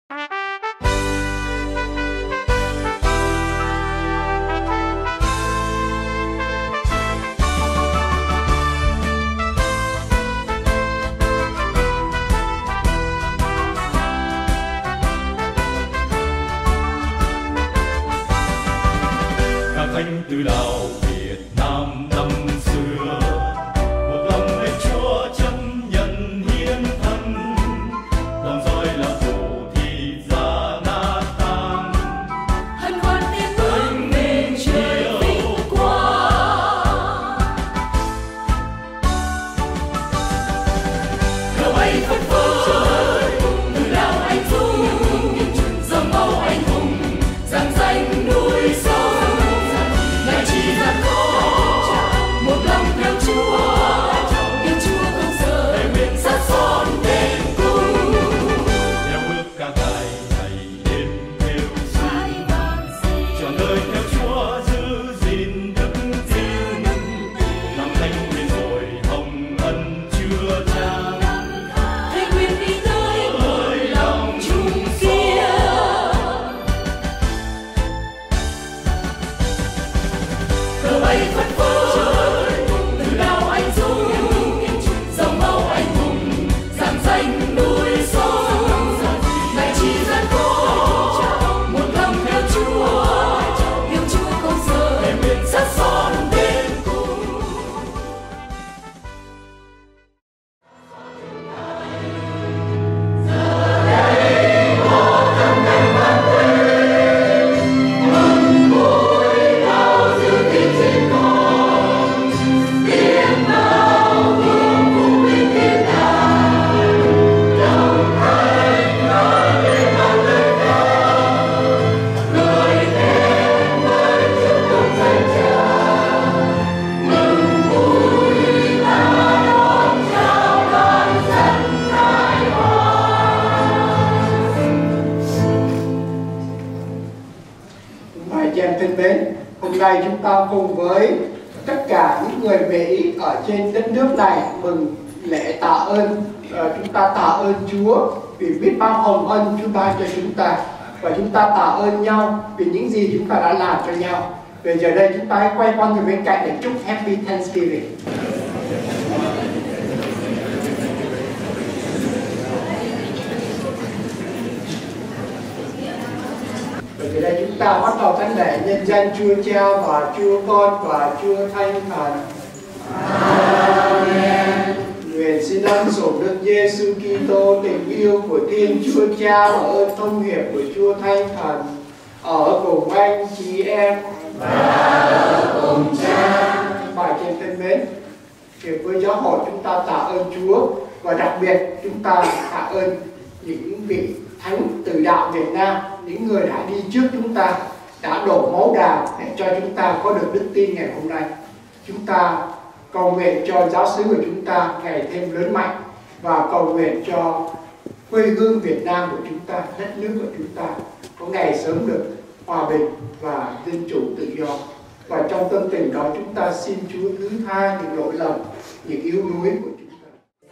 Thánh từ đạo Việt Nam năm xưa, một lòng lên Chúa chấp nhận hiến thân, lòng roi là phủ thì ra nát tan. Hân hoan tiếng bước về trời vinh quang, cờ bay phất phới từ đạo anh dũng, dòng máu anh hùng rạng danh núi sông. Một lòng theo Chúa, yêu Chúa không rời, nguyện sát son đến cùng. Theo bước ca tài ngày đêm theo xin, trọn đời theo Chúa giữ gìn đức tin. Năm Thánh Nguyên rồi hồng ân chưa chan, Thánh Nguyên đi tới một lòng chung kia. Cờ bay phất phới từ đạo anh dũng, dòng máu anh hùng rạng danh núi sông. Ngày chỉ gian khó, một lòng theo Chúa, yêu Chúa không rời, nguyện sát son đến cùng. Chị em thân mến, hôm nay chúng ta cùng với tất cả những người Mỹ ở trên đất nước này mừng lễ tạ ơn. Chúng ta tạ ơn Chúa vì biết bao hồng ân Chúa ban cho chúng ta, và chúng ta tạ ơn nhau vì những gì chúng ta đã làm cho nhau. Bây giờ đây chúng ta hãy quay qua người bên cạnh để chúc Happy Thanksgiving. Từ đây chúng ta bắt đầu thánh lễ nhân danh Chúa Cha và Chúa Con và Chúa Thánh Thần. Amen. Nguyện xin ân sủng Đức Giêsu Kitô, tình yêu của Thiên Chúa Cha và ơn thông hiệp của Chúa Thánh Thần ở cùng anh chị em và ở cùng Cha. Bài trên thân mến, thì với giáo hội chúng ta tạ ơn Chúa, và đặc biệt chúng ta tạ ơn những vị thánh từ đạo Việt Nam, những người đã đi trước chúng ta, đã đổ máu đào để cho chúng ta có được đức tin ngày hôm nay. Chúng ta cầu nguyện cho giáo xứ của chúng ta ngày thêm lớn mạnh, và cầu nguyện cho quê hương Việt Nam của chúng ta, đất nước của chúng ta có ngày sớm được hòa bình và dân chủ tự do. Và trong tâm tình đó chúng ta xin Chúa thứ tha những lỗi lầm, những yếu đuối của chúng ta.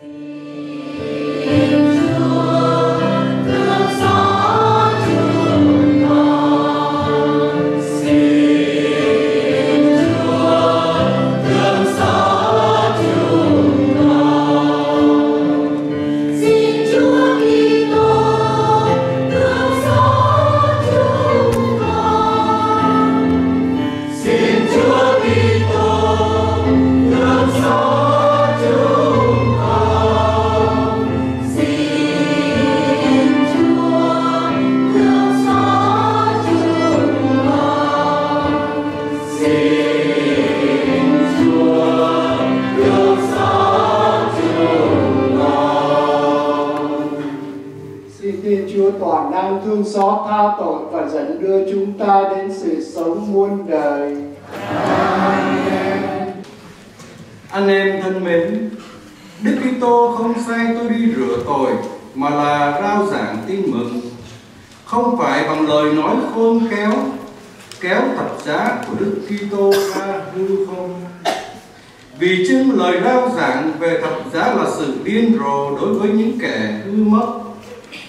Toàn năng thương xót tha tội và dẫn đưa chúng ta đến sự sống muôn đời. Amen. Anh em thân mến, Đức Kitô không sai tôi đi rửa tội, mà là rao giảng tin mừng, không phải bằng lời nói khôn khéo, kéo thập giá của Đức Kitô ra hư không. Vì chưng lời rao giảng về thập giá là sự điên rồ đối với những kẻ hư mất,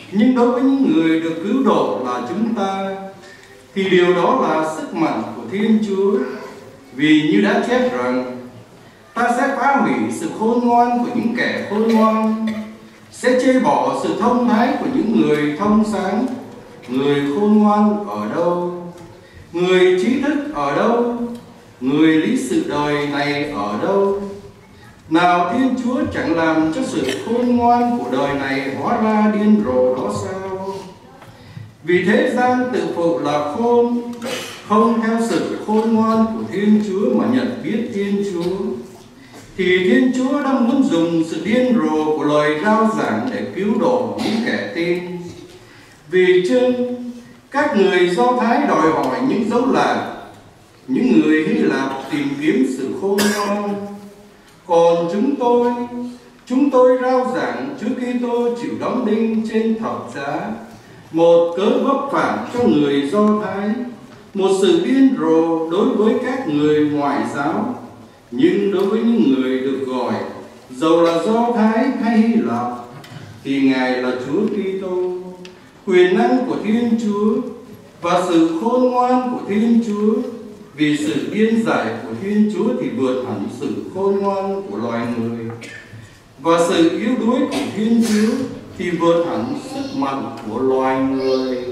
Nhưng đối với những người được cứu độ là chúng ta, thì điều đó là sức mạnh của Thiên Chúa. Vì như đã chép rằng, ta sẽ phá hủy sự khôn ngoan của những kẻ khôn ngoan, sẽ chê bỏ sự thông thái của những người thông sáng. Người khôn ngoan ở đâu? Người trí thức ở đâu? Người lý sự đời này ở đâu? Nào Thiên Chúa chẳng làm cho sự khôn ngoan của đời này hóa ra điên rồ đó sao? Vì thế gian tự phụ là khôn, không theo sự khôn ngoan của Thiên Chúa mà nhận biết Thiên Chúa. Thì Thiên Chúa đang muốn dùng sự điên rồ của lời rao giảng để cứu độ những kẻ tin. Vì chừng các người Do Thái đòi hỏi những dấu lạ, những người Hy Lạp tìm kiếm sự khôn ngoan, còn chúng tôi rao giảng Chúa Kitô chịu đóng đinh trên thập giá, một cớ vấp phạm cho người Do Thái, một sự điên rồ đối với các người ngoại giáo. Nhưng đối với những người được gọi, dầu là Do Thái hay Hy Lạp, thì Ngài là Chúa Kitô, quyền năng của Thiên Chúa và sự khôn ngoan của Thiên Chúa. Vì sự điên dại của Thiên Chúa thì vượt hẳn sự khôn ngoan của loài người, và sự yếu đuối của Thiên Chúa thì vượt hẳn sức mạnh của loài người.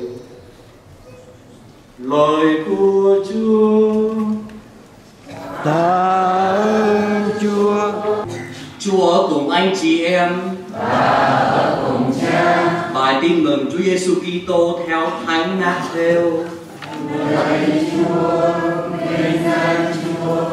Lời của Chúa. Tạ ơn Chúa. Chúa cùng anh chị em và cùng Cha. Bài tin mừng Chúa Giêsu Kitô theo Thánh Matthew. Lạy Chúa, vinh danh Chúa.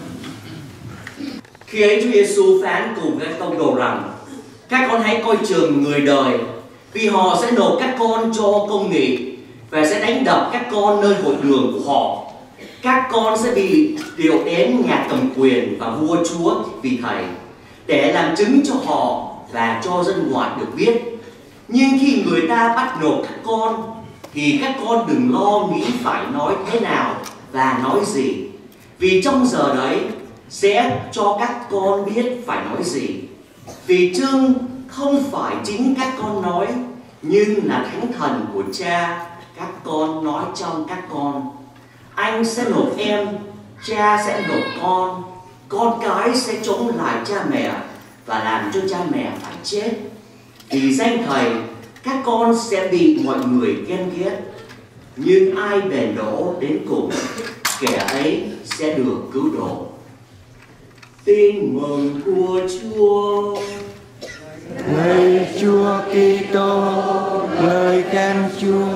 Khi ấy Chúa Giêsu phán cùng các tông đồ rằng: các con hãy coi chừng người đời, vì họ sẽ nộp các con cho công nghị và sẽ đánh đập các con nơi hội đường của họ. Các con sẽ bị điều đến nhà cầm quyền và vua chúa vì thầy, để làm chứng cho họ và cho dân ngoại được biết. Nhưng khi người ta bắt nộp các con, thì các con đừng lo nghĩ phải nói thế nào và nói gì, vì trong giờ đấy sẽ cho các con biết phải nói gì. Vì chưng không phải chính các con nói, nhưng là Thánh Thần của Cha các con nói trong các con. Anh sẽ nộp em, cha sẽ nộp con cái sẽ chống lại cha mẹ và làm cho cha mẹ phải chết. Vì danh thầy, các con sẽ bị mọi người ghen ghét, nhưng ai bền đổ đến cùng, kẻ ấy sẽ được cứu độ. Tin mừng của Chúa. Lạy Chúa Kitô, lời khen Chúa.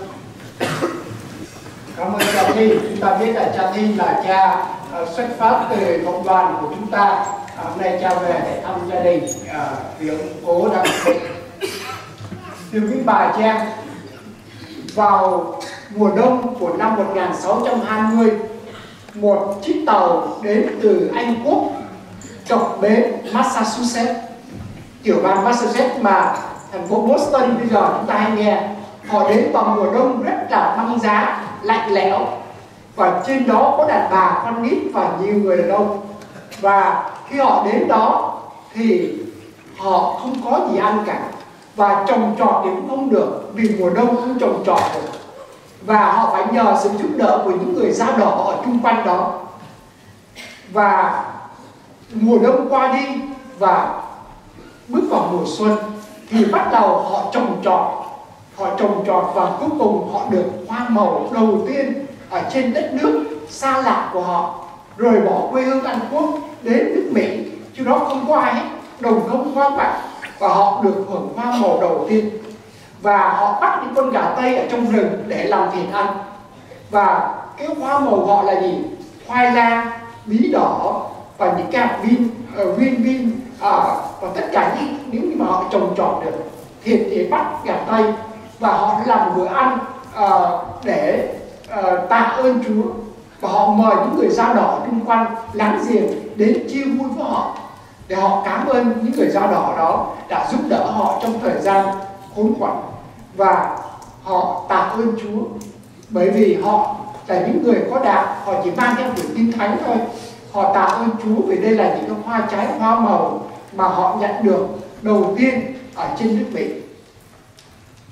Cảm ơn cha Thi. Chúng ta biết là cha Thi là cha xuất phát từ cộng đoàn của chúng ta. Hôm nay cha về để thăm gia đình huyện Cố Đăng Thịnh. Thưa quý bà chị em, vào mùa đông của năm 1620, một chiếc tàu đến từ Anh Quốc cập bến Massachusetts, tiểu bang Massachusetts mà thành phố Boston bây giờ chúng ta hay nghe. Họ đến vào mùa đông rất là băng giá, lạnh lẽo, và trên đó có đàn bà, con nít và nhiều người đàn ông. Và khi họ đến đó thì họ không có gì ăn cả, và trồng trọt thì cũng không được, vì mùa đông không trồng trọt được, và họ phải nhờ sự giúp đỡ của những người da đỏ ở chung quanh đó. Và mùa đông qua đi và bước vào mùa xuân thì bắt đầu họ trồng trọt và cuối cùng họ được hoa màu đầu tiên ở trên đất nước xa lạ của họ, rời bỏ quê hương Anh Quốc đến nước Mỹ, chứ đó không có ai hết, đồng không hoa vàng, và họ được hưởng hoa màu đầu tiên. Và họ bắt những con gà Tây ở trong rừng để làm thịt ăn. Và cái hoa màu họ là gì? Khoai lang, bí đỏ và những cái hạt viên và tất cả những nếu như mà họ trồng trọt được thịt thì bắt gà Tây, và họ làm bữa ăn để tạ ơn Chúa, và họ mời những người da đỏ xung quanh láng giềng đến chia vui với họ, để họ cảm ơn những người da đỏ đó đã giúp đỡ họ trong thời gian khốn quẫn, và họ tạ ơn Chúa bởi vì họ là những người có đạo, họ chỉ mang theo quyền tin thánh thôi. Họ tạ ơn Chúa vì đây là những cái hoa trái hoa màu mà họ nhận được đầu tiên ở trên nước Mỹ.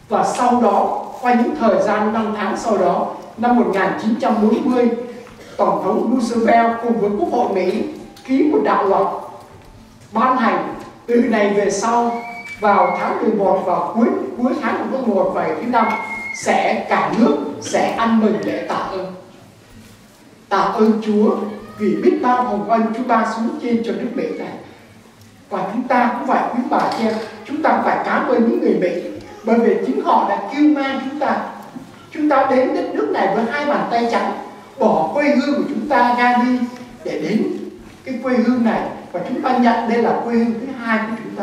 Và sau đó, qua những thời gian năm tháng sau đó, năm 1940, Tổng thống Roosevelt cùng với Quốc hội Mỹ ký một đạo luật ban hành từ này về sau vào tháng 11 và cuối tháng 11 và thứ năm sẽ cả nước sẽ ăn mừng lễ tạ ơn. Tạ ơn Chúa vì biết bao hồng ân Chúa ban xuống trên cho nước Mỹ này. Và chúng ta cũng phải, quý bà chị em, chúng ta phải cảm ơn những người Mỹ, bởi vì chính họ đã kêu mang chúng ta. Chúng ta đến đất nước này với hai bàn tay trắng, bỏ quê hương của chúng ta ra đi để đến cái quê hương này, và chúng ta nhận đây là quê hương thứ hai của chúng ta.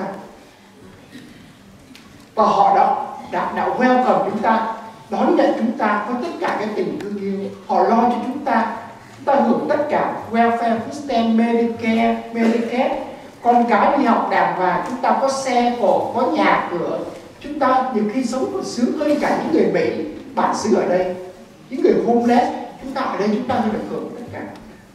Và họ đã welcome chúng ta, đón nhận chúng ta với tất cả cái tình thương yêu. Họ lo cho chúng ta hưởng tất cả welfare, food stamp, Medicare, Medicaid, con cái đi học đàng hoàng, chúng ta có xe cộ, có nhà cửa. Chúng ta nhiều khi sống còn sướng hơn cả những người Mỹ bản xứ ở đây, những người homeless. Chúng ta ở đây chúng ta được hưởng tất cả.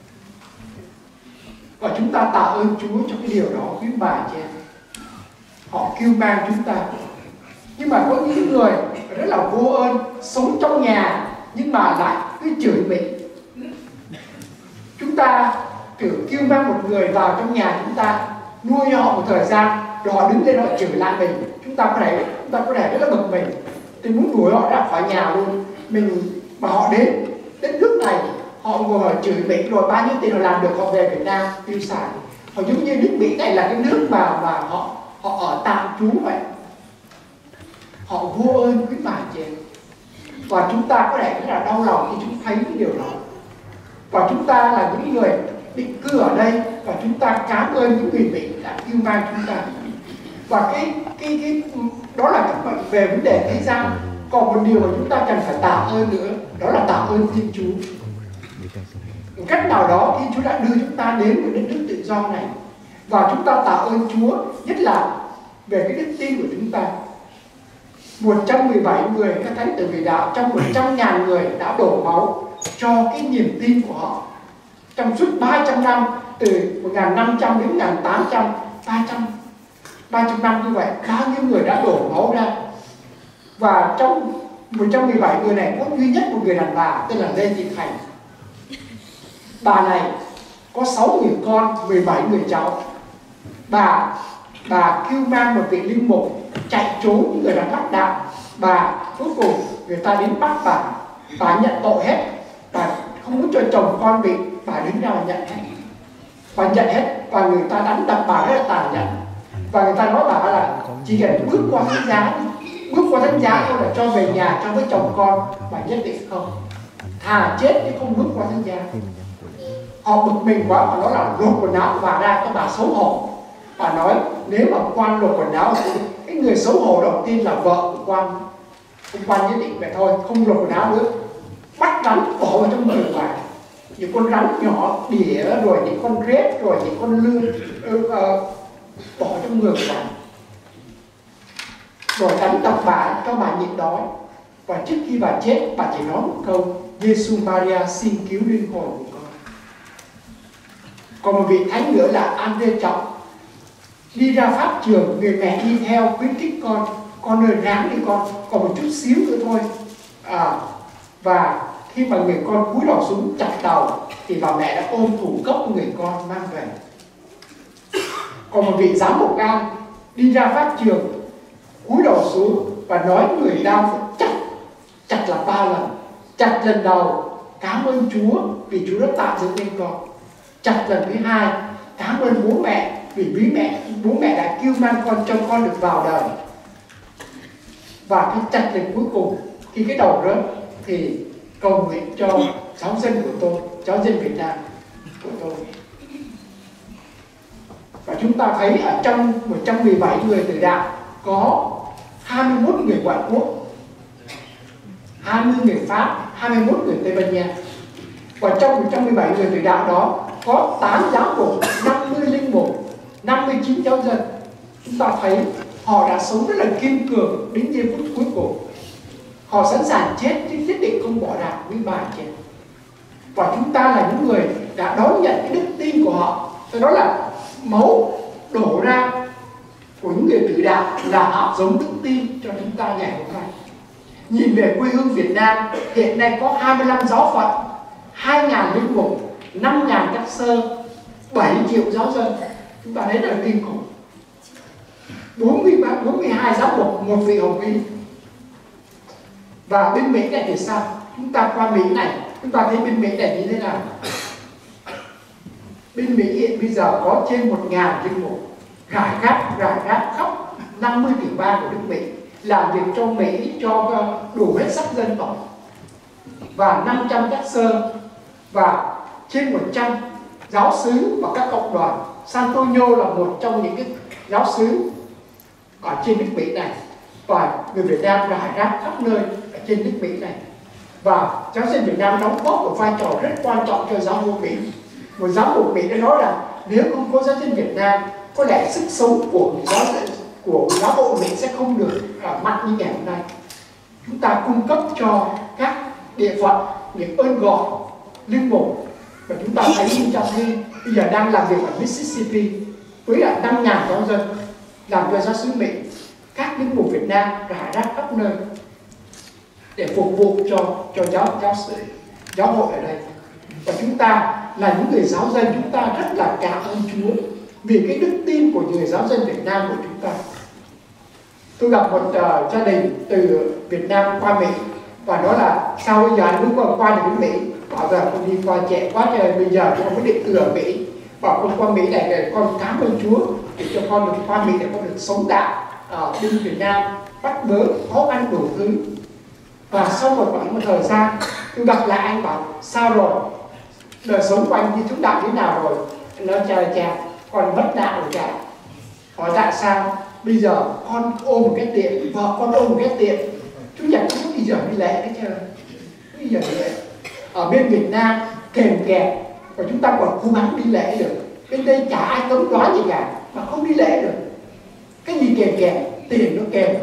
Và chúng ta tạ ơn Chúa cho cái điều đó, quý bà chị em. Họ kêu mang chúng ta. Nhưng mà có những người rất là vô ơn, sống trong nhà nhưng mà lại cứ chửi mình. Chúng ta kêu mang một người vào trong nhà chúng ta, nuôi họ một thời gian, rồi họ đứng lên họ chửi lại mình. Chúng ta có thể rất là bực mình, thì muốn đuổi họ ra khỏi nhà luôn. Mà họ đến đất nước này, họ ngồi họ chửi mình, rồi bao nhiêu tiền họ làm được, họ về Việt Nam tiêu xài. Họ giống như nước Mỹ này là cái nước mà họ ở tạm trú vậy. Họ vô ơn quý bà chị em. Và chúng ta có thể rất là đau lòng khi chúng thấy cái điều đó. Và chúng ta là những người định cư ở đây, và chúng ta cảm ơn những người Mỹ đã kêu mang chúng ta. Và cái đó là cái về vấn đề thế gian. Còn một điều mà chúng ta cần phải tạ ơn nữa, đó là tạ ơn Thiên Chúa. Một cách nào đó Thiên Chúa đã đưa chúng ta đến với đất nước tự do này, và chúng ta tạ ơn Chúa nhất là về cái đức tin của chúng ta. 117 người các thánh tử vị đạo trong 100.000 người đã đổ máu cho cái niềm tin của họ trong suốt 300 năm, từ 1500 đến 1800, 300 năm như vậy. Bao nhiêu người đã đổ máu ra. Và trong 117 người này có duy nhất một người đàn bà tên là Lê Thị Thành. Bà này có 6 người con, 17 người cháu. Bà kêu mang một vị linh mục chạy trốn những người đang bắt đạo. Bà cuối cùng người ta đến bắt bà nhận tội hết. Bà không muốn cho chồng con bị, bà đứng ra và nhận hết. Bà nhận hết, và người ta đánh đập bà rất là tàn nhẫn. Và người ta nói bà là chỉ cần bước qua thánh giá thôi là cho về nhà cho với chồng con, bà nhất định không. Thà chết chứ không bước qua thánh giá. Họ bực mình quá, bà nói là lột quần áo của bà ra cho bà xấu hổ. Bà nói nếu mà quan lột quần áo, cái người xấu hổ đầu tiên là vợ của quan. Ông quan nhất định vậy thôi, không lột quần áo nữa. Bắt rắn bỏ vào trong người bà. Những con rắn nhỏ đỉa, rồi những con rết, rồi những con lươn bỏ trong người của bà. Rồi đánh đập bà cho bà nhịn đói. Và trước khi bà chết, bà chỉ nói một câu: Giêsu Maria xin cứu linh hồn của con. Còn một vị thánh nữa là Andrê Trọng, đi ra pháp trường, người mẹ đi theo khuyến khích con ơi ráng đi con, còn một chút xíu nữa thôi. Và khi mà người con cúi đầu xuống chặt đầu, thì bà mẹ đã ôm thủ cấp người con mang về. Còn một vị giám mục An đi ra pháp trường, cúi đầu xuống và nói người đau chặt là 3 lần. Chặt lần đầu cảm ơn Chúa vì Chúa đã tạo dựng nên con. Chặt lần thứ hai cảm ơn bố mẹ vì bố mẹ đã kêu mang con cho con được vào đời. Và cái chặt lần cuối cùng khi cái đầu rớt thì cầu nguyện cho giáo dân của tôi, giáo dân Việt Nam của tôi. Và chúng ta thấy ở trong 117 người tử đạo có 21 người ngoại quốc, 20 người Pháp, 21 người Tây Ban Nha. Và trong 117 người tử đạo đó có 8 giáo mục, 50 linh mục, 59 giáo dân. Chúng ta thấy họ đã sống rất là kiên cường đến giây phút cuối cùng. Họ sẵn sàng chết chứ nhất định không bỏ đạo với bà chết. Và chúng ta là những người đã đón nhận cái đức tin của họ. Đó là máu đổ ra của những người tử đạo là hạt giống đức tin cho chúng ta ngày hôm nay. nhìn về quê hương Việt Nam, hiện nay có 25 giáo phận, 2.000 linh mục, 5.000 các sơ, 7 triệu giáo dân. Chúng ta thấy là kinh khủng. 42 giám mục, một vị hồng y. Và bên Mỹ này thì sao? Chúng ta qua Mỹ này, chúng ta thấy bên Mỹ này như thế nào? Bên Mỹ hiện bây giờ có trên 1.000 linh mục rải rác khắp 50 tiểu bang của nước Mỹ, làm việc cho Mỹ, cho đủ hết sắc dân tộc, và 500 các sơ, và trên 100 giáo xứ và các cộng đoàn. San Antonio là một trong những cái giáo xứ ở trên nước Mỹ này, và người Việt Nam rải rác khắp nơi ở trên nước Mỹ này. Và giáo dân Việt Nam đóng góp một vai trò rất quan trọng cho giáo hội Mỹ. Một giáo hội Mỹ đã nói là nếu không có giáo dân Việt Nam, có lẽ sức sống của giáo hội Mỹ sẽ không được mạnh như ngày hôm nay. Chúng ta cung cấp cho các địa phận những ơn gọi linh mục, và chúng ta thấy như trong khi bây giờ đang làm việc ở Mississippi với 5.000 giáo dân làm cho giáo xứ Mỹ. Các linh mục Việt Nam rải rác khắp nơi để phục vụ cho giáo hội ở đây. Và chúng ta là những người giáo dân, chúng ta rất là cảm ơn Chúa vì cái đức tin của người giáo dân Việt Nam của chúng ta. Tôi gặp một gia đình từ Việt Nam qua Mỹ, và nói là sao bây giờ anh mới qua được đến Mỹ? Bảo là con đi qua trẻ quá trời, bây giờ con có định cư ở Mỹ. Bảo con qua Mỹ này để con cảm ơn Chúa để cho con được qua Mỹ để con được sống đạo ở bên Việt Nam, bắt bớ khó khăn đủ thứ. Và sau một khoảng thời gian tôi gặp lại anh, bảo sao rồi, đời sống của anh đi chúng đạo thế nào rồi? Anh nói cha con mất đạo rồi cha. Hỏi tại sao? Bây giờ con ôm một cái tiệm, vợ con ôm một cái tiệm, Chủ nhật không bây giờ đi lễ đấy chứ. Bây giờ đi lễ ở bên Việt Nam kèm kẹp, và chúng ta còn cố gắng đi lễ được. Bên đây chả ai cấm đoán gì cả mà không đi lễ được. Cái gì kèm kẹp, tiền nó kèm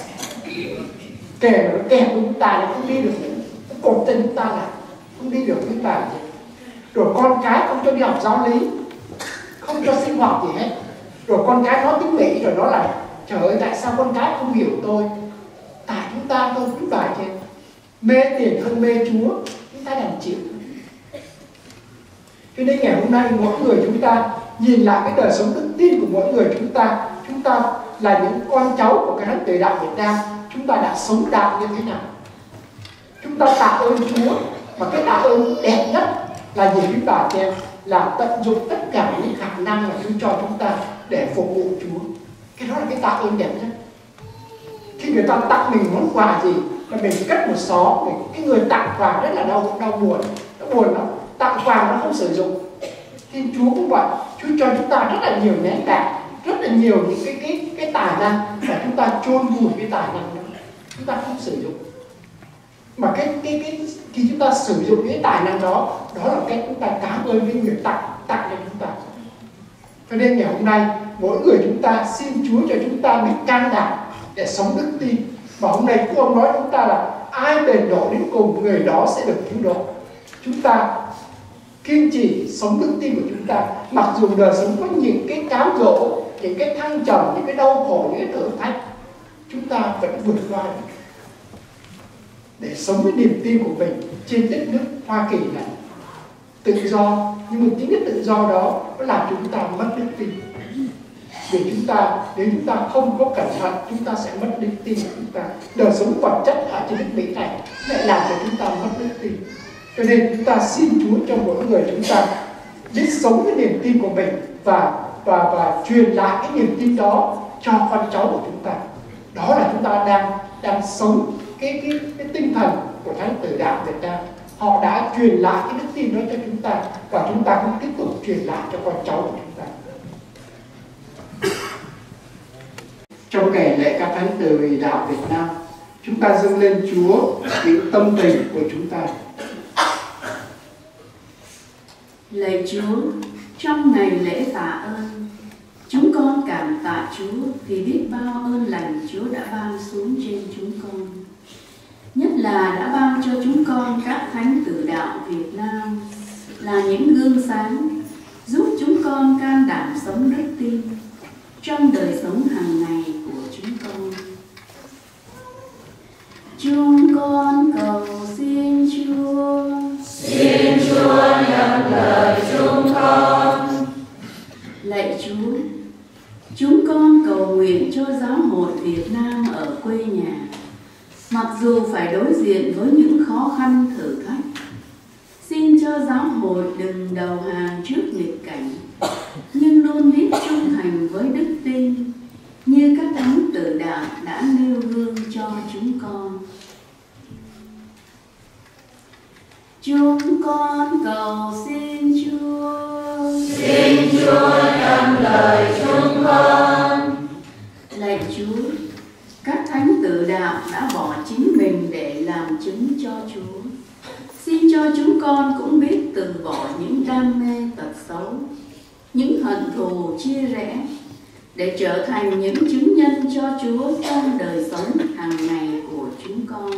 nó kèm của chúng ta là không đi được nữa. Nó cột tên chúng ta là không đi được chúng ta. Rồi con cái không cho đi học giáo lý, không cho sinh hoạt gì hết. Rồi con cái nói tiếng Mỹ, rồi nói là trời ơi tại sao con cái không hiểu tôi? Tại chúng ta thôi, cứ bài trên mê tiền hơn mê Chúa, chúng ta đành chịu. Cho nên ngày hôm nay mỗi người chúng ta nhìn lại cái đời sống đức tin của mỗi người chúng ta là những con cháu của cái Thánh Tử Đạo Việt Nam, chúng ta đã sống đạo như thế nào? Chúng ta tạ ơn Chúa, mà cái tạ ơn đẹp nhất là gì quý bà chị em? Là tận dụng tất cả những khả năng mà Chúa cho chúng ta để phục vụ Chúa. Cái đó là cái tạ ơn đẹp nhất. Khi người ta tặng mình món quà gì mà mình cất một xó, cái người tặng quà rất là đau buồn, nó buồn lắm. Tặng quà nó không sử dụng. Thì Chúa cũng vậy, Chúa cho chúng ta rất là nhiều nén bạc, rất là nhiều những cái tài năng, và chúng ta chôn vùi cái tài năng đó, chúng ta không sử dụng. Mà khi chúng ta sử dụng cái tài năng đó, đó là cách chúng ta cảm ơn với người tặng cho chúng ta. Cho nên ngày hôm nay mỗi người chúng ta xin Chúa cho chúng ta biết can đảm để sống đức tin. Và hôm nay Chúa ông nói chúng ta là ai bền độ đến cùng, người đó sẽ được cứu độ. Chúng ta kiên trì sống đức tin của chúng ta, mặc dù đời sống có những cái cám dỗ, những cái thăng trầm, những cái đau khổ, những cái thử thách, chúng ta vẫn vượt qua được để sống với niềm tin của mình trên đất nước Hoa Kỳ này. Tự do, nhưng mà chính cái tự do đó nó làm chúng ta mất đức tin. Vì nếu chúng ta không có cẩn thận, chúng ta sẽ mất đức tin của chúng ta. Đời sống vật chất ở trên nước Mỹ này lại làm cho chúng ta mất đức tin. Cho nên chúng ta xin Chúa cho mỗi người chúng ta biết sống với niềm tin của mình và truyền lại cái niềm tin đó cho con cháu của chúng ta. Đó là chúng ta đang sống cái tinh thần của Thánh Tử Đạo Việt Nam. Họ đã truyền lại cái đức tin đó cho chúng ta, và chúng ta cũng tiếp tục truyền lại cho con cháu của chúng ta. Trong ngày lễ các Thánh Tử Đạo Việt Nam, chúng ta dâng lên Chúa những tâm tình của chúng ta. Lạy Chúa, trong ngày lễ tạ ơn, chúng con cảm tạ Chúa vì biết bao ơn lành Chúa đã ban xuống trên chúng con. Nhất là đã ban cho chúng con các Thánh Tử Đạo Việt Nam là những gương sáng, giúp chúng con can đảm sống đức tin trong đời sống hàng ngày của chúng con. Chúng con cầu xin Chúa. Xin Chúa nhận lời chúng con. Lạy Chúa, chúng con cầu nguyện cho giáo hội Việt Nam ở quê nhà. Mặc dù phải đối diện với những khó khăn thử thách, xin cho giáo hội đừng đầu hàng trước nghịch cảnh, nhưng luôn biết trung thành với đức tin, như các thánh tử đạo đã nêu gương cho chúng con. Chúng con cầu xin Chúa. Xin Chúa nhận lời chúng con. Lạy Chúa, các thánh tử đạo đã bỏ chính mình để làm chứng cho Chúa. Xin cho chúng con cũng biết từ bỏ những đam mê tật xấu, những hận thù chia rẽ, để trở thành những chứng nhân cho Chúa trong đời sống hàng ngày của chúng con.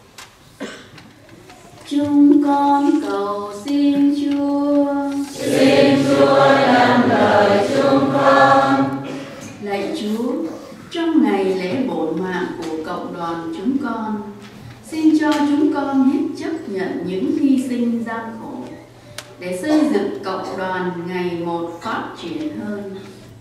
Chúng con cầu xin Chúa. Xin Chúa nhận lời chúng con. Lạy Chúa, trong ngày lễ bổn mạng của cộng đoàn chúng con, xin cho chúng con biết chấp nhận những hy sinh gian khổ để xây dựng cộng đoàn ngày một phát triển hơn.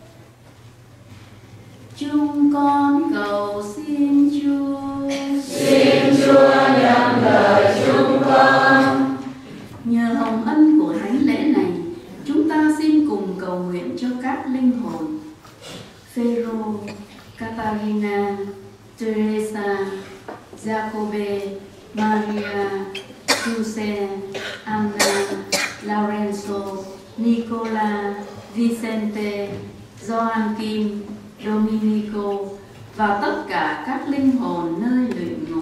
Chúng con cầu xin Chúa. Xin Chúa nhận lời chúng con. Nhờ hồng ân của thánh lễ này, chúng ta xin cùng cầu nguyện cho các linh hồn Phêrô, Catarina, Teresa, Jacobe, Maria, Giuse, Anna, Lorenzo, Nicola, Vicente, Joaquim, Dominico và tất cả các linh hồn nơi luyện ngục.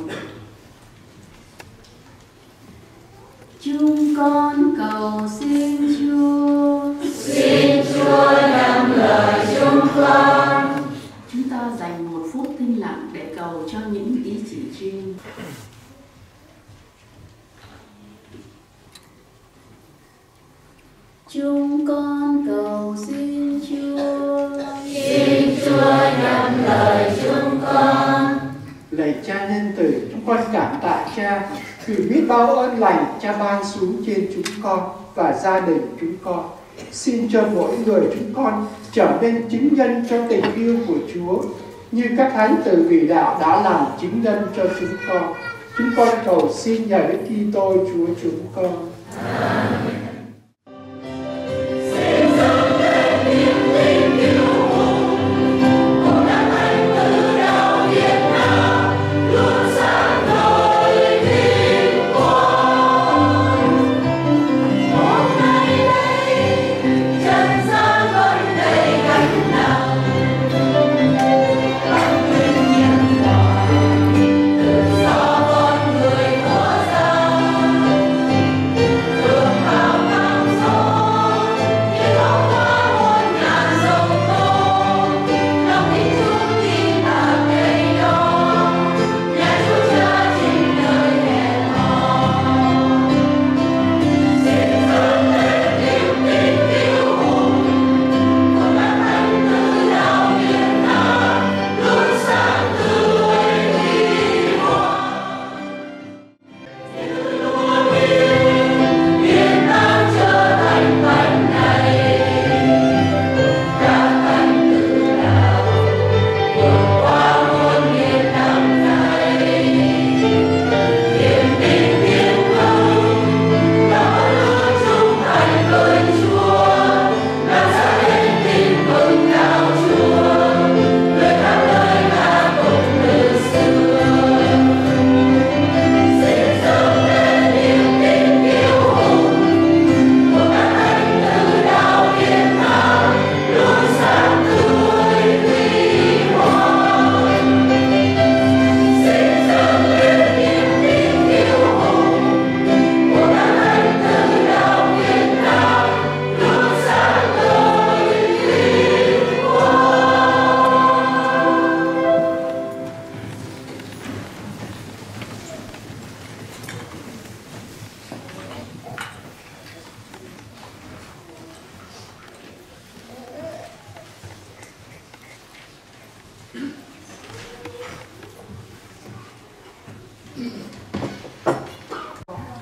Chúng con cầu xin Chúa. Xin Chúa nhận lời chúng con. Chúng ta dành một phút thinh lặng để cầu cho những ý chỉ riêng. Chúng con cầu xin Chúa. Xin Chúa nhận lời chúng con. Lạy Cha nhân từ, chúng con cảm tạ Cha vì biết bao ơn lành Cha ban xuống trên chúng con và gia đình chúng con. Xin cho mỗi người chúng con trở nên chứng nhân cho tình yêu của Chúa, như các thánh tử vĩ đạo đã làm chứng nhân cho chúng con. Chúng con cầu xin nhờ Đức Kitô Chúa chúng con. Amen. Hãy subscribe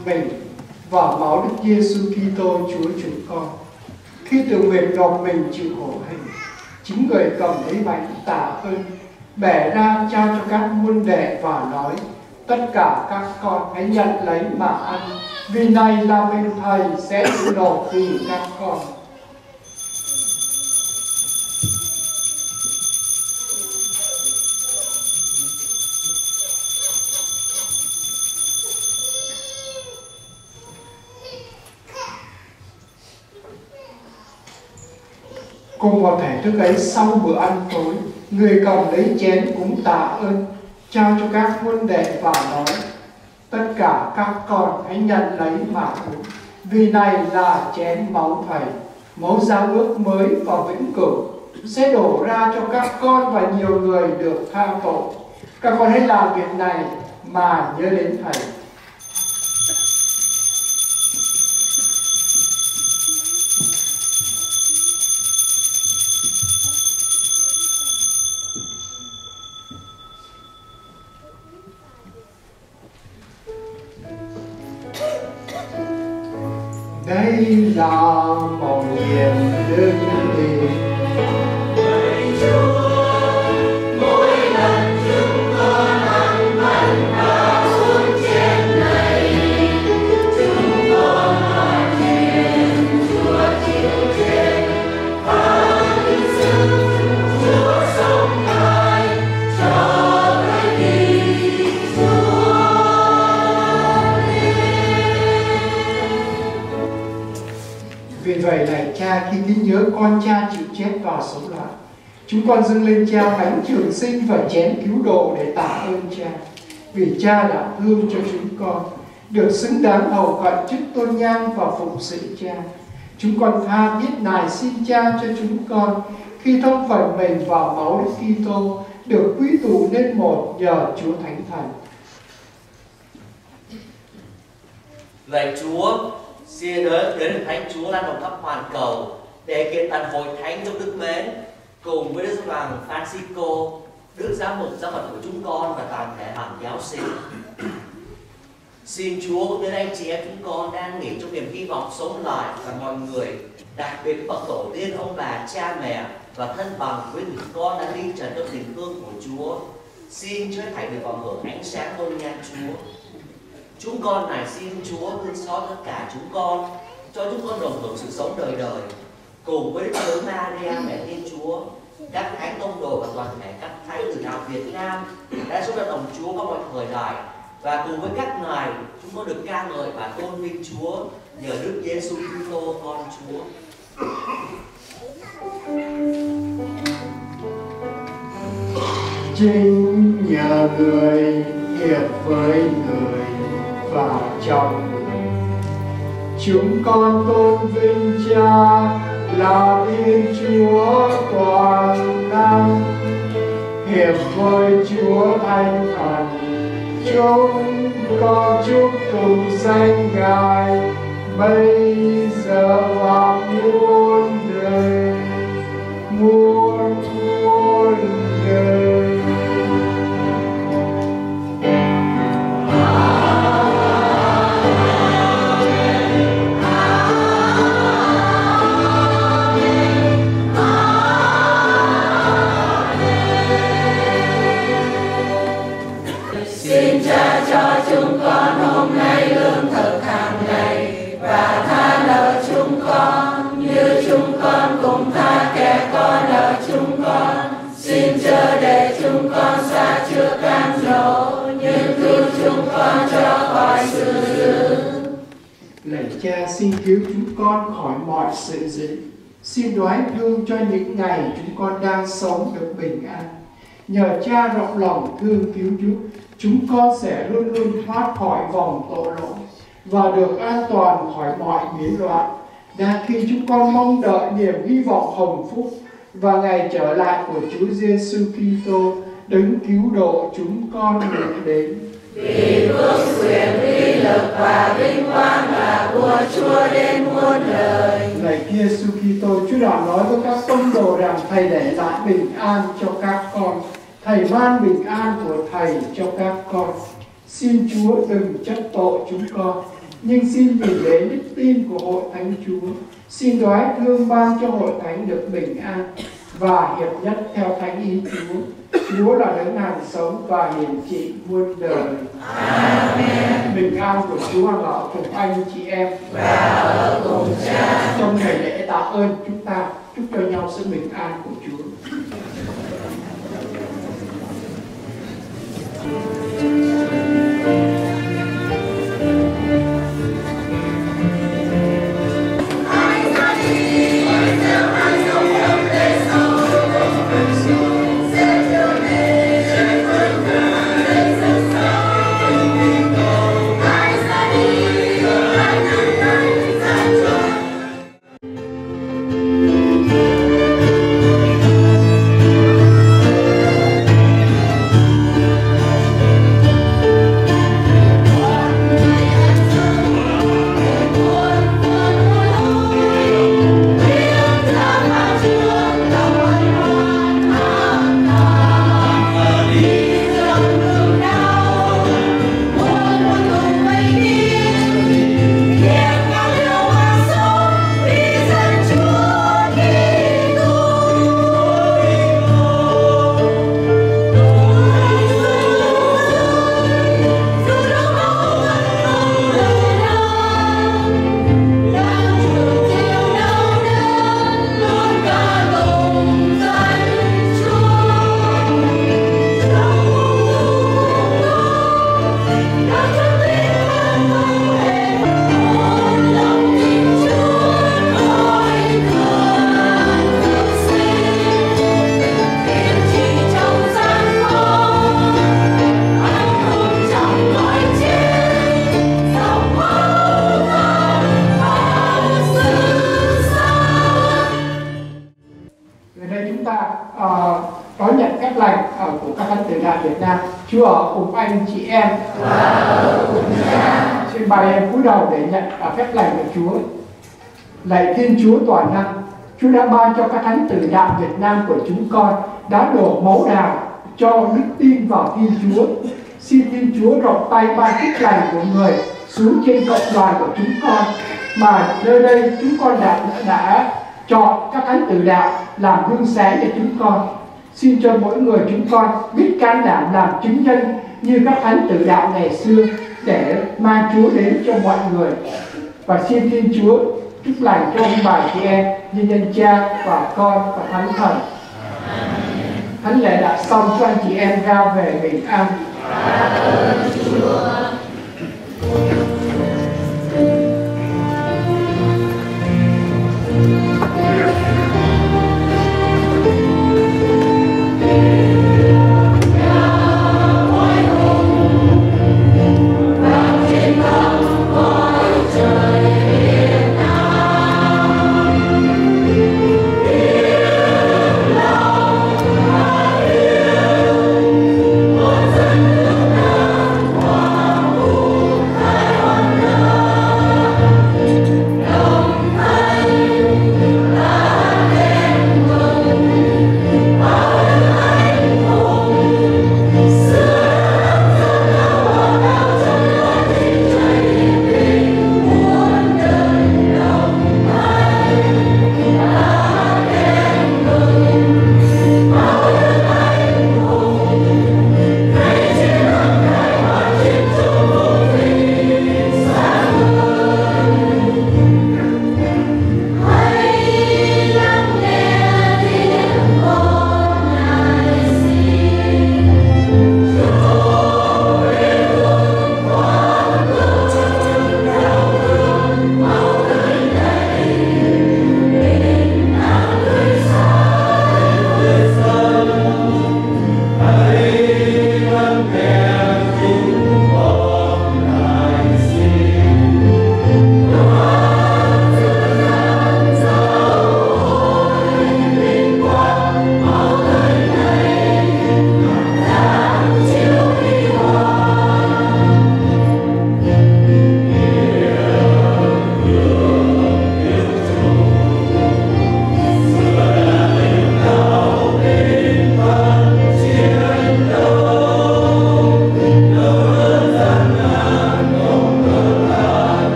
mình vào máu Đức Giêsu Kitô Chúa chúng con. Khi tự nguyện nộp mình chịu khổ hình, chính người cầm lấy bánh tạ ơn, bẻ ra trao cho các môn đệ và nói: tất cả các con hãy nhận lấy mà ăn, vì này là mình Thầy sẽ chịu nộp vì các con. Cùng vào thể thức ấy, sau bữa ăn tối, người cầm lấy chén cũng tạ ơn, trao cho các môn đệ và nói: tất cả các con hãy nhận lấy mà uống, vì này là chén máu Thầy, máu giao ước mới và vĩnh cửu, sẽ đổ ra cho các con và nhiều người được tha tội. Các con hãy làm việc này mà nhớ đến Thầy. Đây là mầu nhiệm đương đi. Lạy Chúa, mỗi lần chúng con ăn mặn và uống chén này, chúng con hỏi nguyện Chúa chịu chết và hy sinh Chúa sống lại cho cái đi Chúa. Vì vậy này Cha, khi ghi nhớ con Cha chịu chết và sống lại, chúng con dâng lên Cha bánh trường sinh và chén cứu độ để tạ ơn Cha. Vì Cha đã thương cho chúng con, được xứng đáng hầu cận chức tôn nhang và phụng sự Cha. Chúng con tha thiết nài xin Cha cho chúng con, khi thông phần mình vào máu Đức Kitô, được quy tụ nên một nhờ Chúa Thánh Thần. Lạy Chúa, xin đến Thánh Chúa lan rộng khắp hoàn cầu để kiện tàn hội thánh trong đức mến, cùng với Đức Giáo hoàng Francisco, Đức Giám mục giáo phận của chúng con và toàn thể hàng giáo sĩ. Xin Chúa cũng đến anh chị em chúng con đang nghỉ trong niềm hy vọng sống lại, và mọi người, đặc biệt các bậc tổ tiên, ông bà, cha mẹ và thân bằng với những con đã đi trần trong tình thương của Chúa. Xin cho thảy được vào hưởng ánh sáng tôn nhang Chúa. Chúng con này xin Chúa thương xót tất cả chúng con, cho chúng con đồng hưởng sự sống đời đời, cùng với Đức Thánh Maria mẹ Thiên Chúa, các thánh tông đồ và toàn thể các thánh từ đạo Việt Nam đã giúp đỡ đồng Chúa qua mọi thời đại, và cùng với các ngài chúng con được ca ngợi và tôn vinh Chúa nhờ Đức Giêsu Kitô con Chúa. Chính nhờ người hiệp với người và trong chúng con tôn vinh Cha là Thiên Chúa toàn năng, hiệp với Chúa Thánh Thần. Chúng con chúc tụng danh Ngài bây giờ và muôn đời, muôn đời. Xin Cha cho chúng con hôm nay lương thực hàng ngày, và tha nợ chúng con như chúng con cũng tha kẻ có nợ chúng con. Xin chớ để chúng con sa trước cám dỗ, nhưng cứu chúng con cho khỏi sự dữ. Lạy Cha, xin cứu chúng con khỏi mọi sự dữ. Xin đoái thương cho những ngày chúng con đang sống được bình an. Nhờ Cha rộng lòng thương cứu giúp, chúng con sẽ luôn luôn thoát khỏi vòng tội lỗi và được an toàn khỏi mọi biến loạn. Đã khi chúng con mong đợi niềm hy vọng hồng phúc và ngày trở lại của Chúa Giêsu Kitô, đấng cứu độ chúng con được đến. Vì vương quyền, uy lực và vinh quang là của Chúa đến muôn đời. Lạy Giêsu Kitô, Chúa đã nói với các tông đồ rằng Thầy để lại bình an cho các con. Thầy ban bình an của Thầy cho các con. Xin Chúa đừng trách tội chúng con, nhưng xin vì lễ đức tin của hội thánh Chúa, xin đoái thương ban cho hội thánh được bình an và hiệp nhất theo thánh ý Chúa. Chúa là đấng hàng sống và hiển trị muôn đời. Amen. Bình an của Chúa ở cùng anh chị em và ở cùng Cha. Trong ngày lễ tạ ơn, chúng ta chúc cho nhau sự bình an của Chúa. đón nhận các lành của các thánh tử đạo Việt Nam. Chúa ở cùng anh chị em. Xin bà em cúi đầu để nhận phép lành của Chúa. Lạy Thiên Chúa toàn năng, Chúa đã ban cho các thánh tử đạo Việt Nam của chúng con đã đổ máu đào cho đức tin vào Thiên Chúa. Xin Thiên Chúa rộng tay ban phước lành của người xuống trên cộng đoàn của chúng con, mà nơi đây chúng con đã chọn các thánh tử đạo làm gương sáng cho chúng con. Xin cho mỗi người chúng con biết can đảm làm chứng nhân như các thánh tử đạo ngày xưa để mang Chúa đến cho mọi người. Và xin Thiên Chúa chúc lành cho ông bà chị em như nhân Cha và Con và Thánh Thần. Thánh lễ đã xong, cho anh chị em ra về bình an. Wow.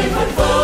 vậy phất phơ